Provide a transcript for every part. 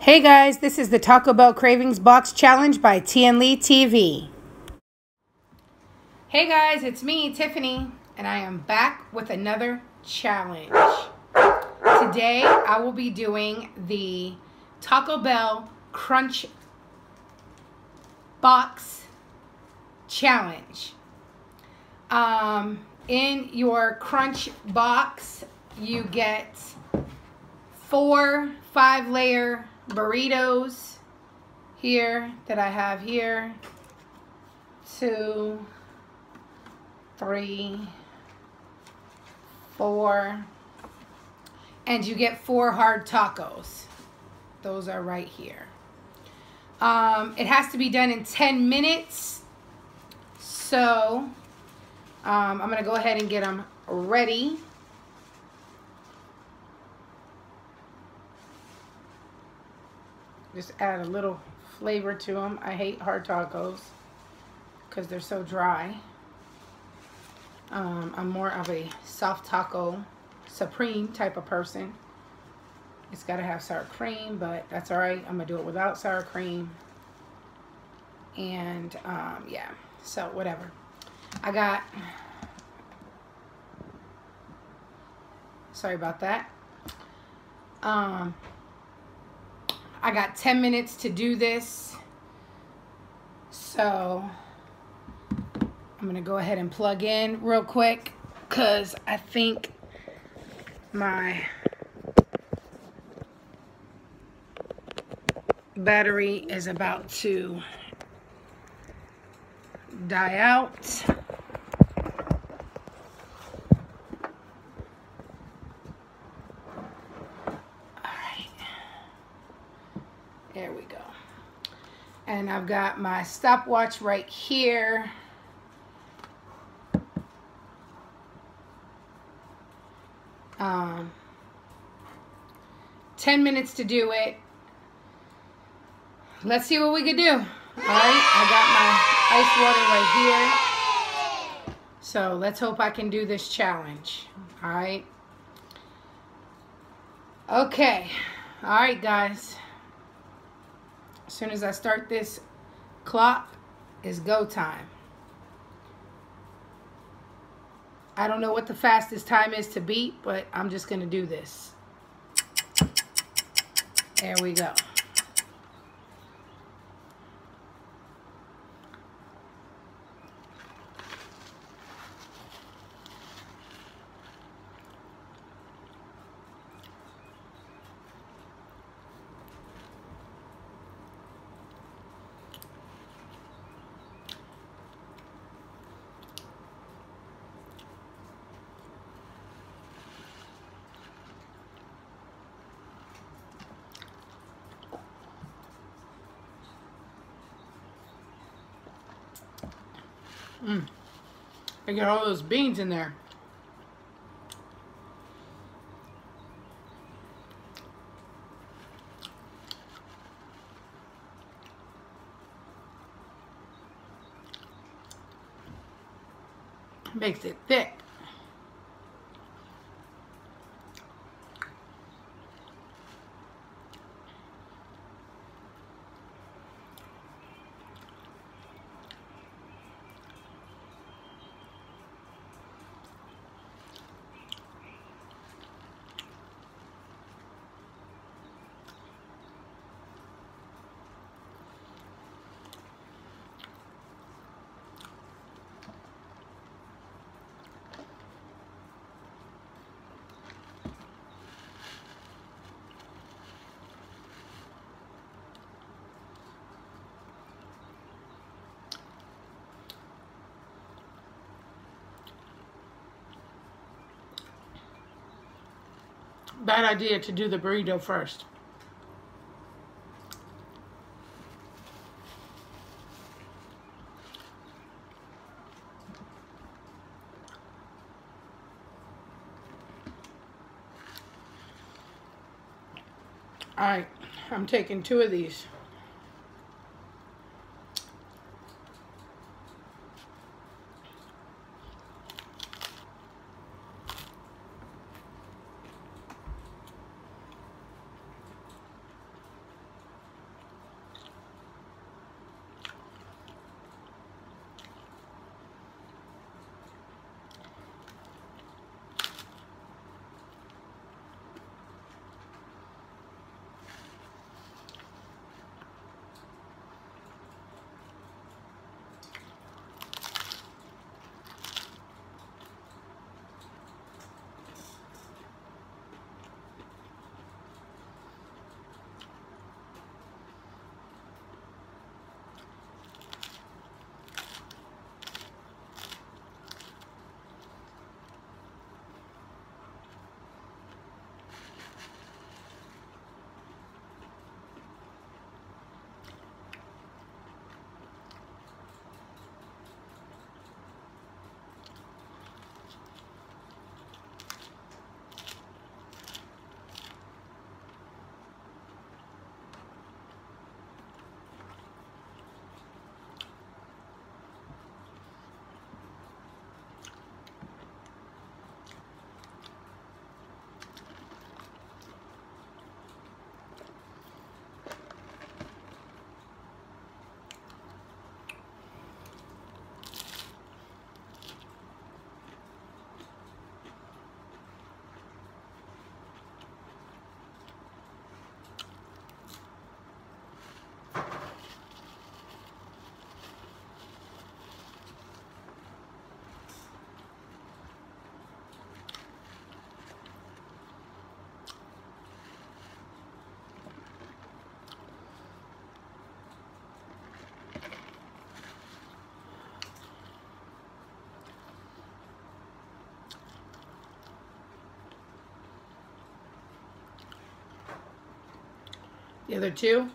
Hey guys, this is the Taco Bell Cravings Box Challenge by Tian Lee TV. Hey guys, it's me, Tiffany, and I am back with another challenge. Today, I will be doing the Taco Bell Crunch Box Challenge. In your Crunch Box, you get 4 5-layer burritos here that I have here. 2, 3, 4, and you get 4 hard tacos. Those are right here. It has to be done in 10 minutes. So I'm gonna go ahead and get them ready. Just add a little flavor to them. I hate hard tacos because they're so dry. I'm more of a soft taco supreme type of person. It's got to have sour cream, but that's all right. I'm gonna do it without sour cream. And yeah, so whatever. I got, sorry about that. I got 10 minutes to do this, so I'm going to go ahead and plug in real quick because I think my battery is about to die out. There we go. And I've got my stopwatch right here. Um, 10 minutes to do it. Let's see what we can do. All right, I got my ice water right here. So let's hope I can do this challenge. All right. Okay. All right, guys. As soon as I start this clock, it's go time. I don't know what the fastest time is to beat, but I'm just going to do this. There we go. I got all those beans in there. Makes it thick. Bad idea to do the burrito first. All right, I'm taking 2 of these. The other two.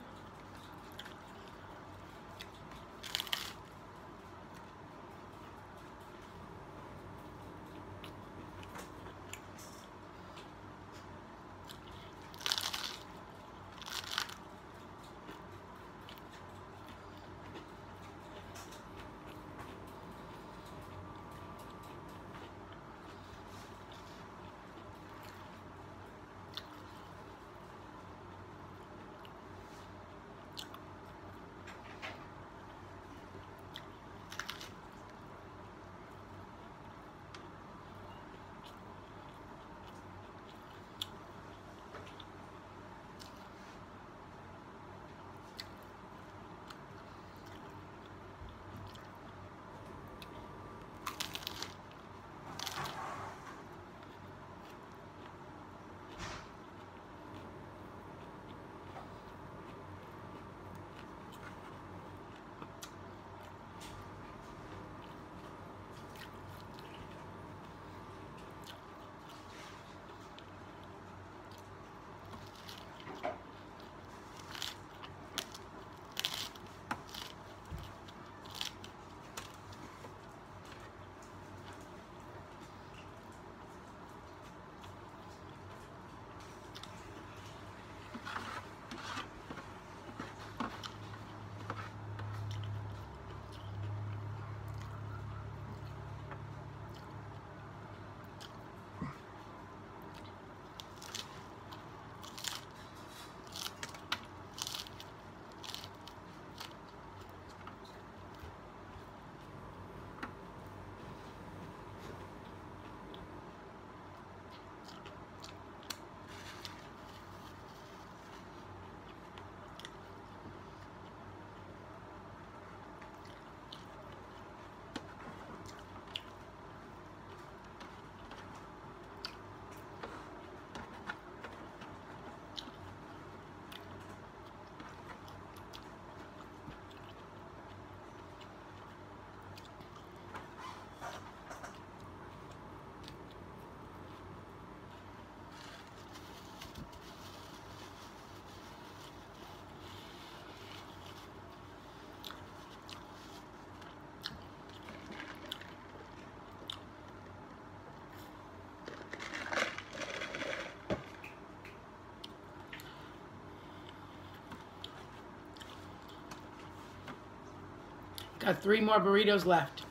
Got 3 more burritos left.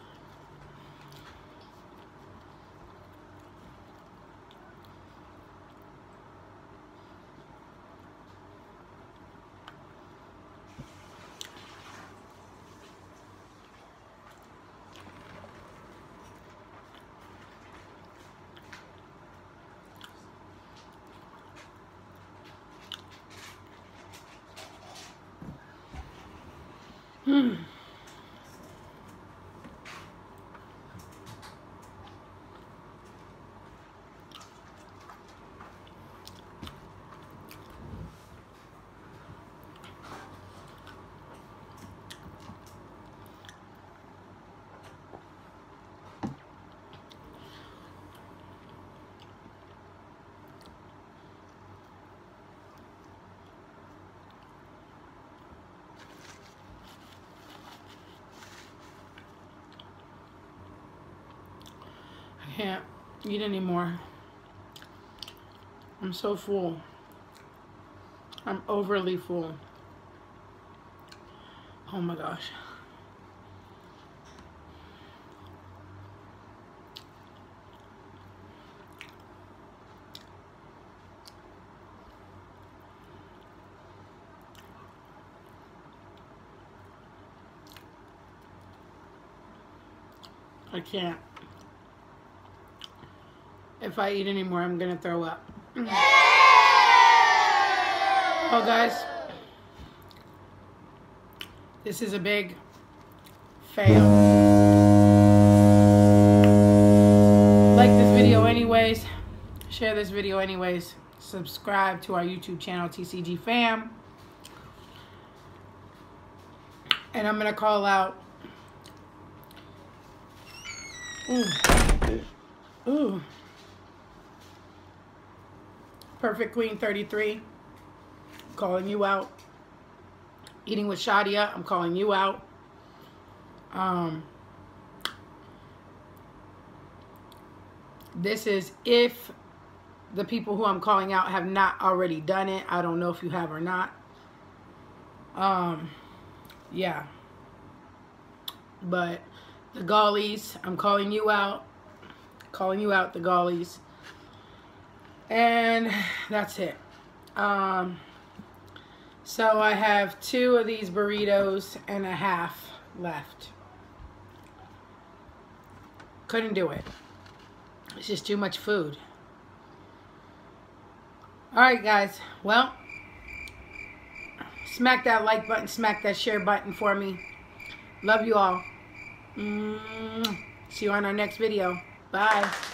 I can't eat anymore. I'm so full. I'm overly full. Oh my gosh. I can't. If I eat anymore, I'm gonna throw up. Oh, guys, this is a big fail. Like this video anyways. Share this video anyways. Subscribe to our YouTube channel, TCG Fam. And I'm gonna call out. Ooh. Perfect Queen 33. calling you out. Eating with Shadia, I'm calling you out. This is if the people who I'm calling out have not already done it. I don't know if you have or not. Yeah. But the Gollies, I'm calling you out. Calling you out, the Gollies. And that's it. So I have 2 of these burritos and a half left. Couldn't do it. It's just too much food. Alright guys, well, smack that like button, smack that share button for me. Love you all. See you on our next video. Bye.